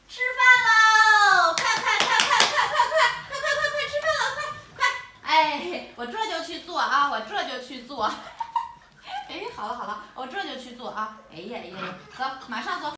吃饭喽！快快快快快快快快快快快吃饭了，快快！哎，我这就去做啊，我这就去做。哎，好了好了，我这就去做啊！哎呀哎呀，走，马上走。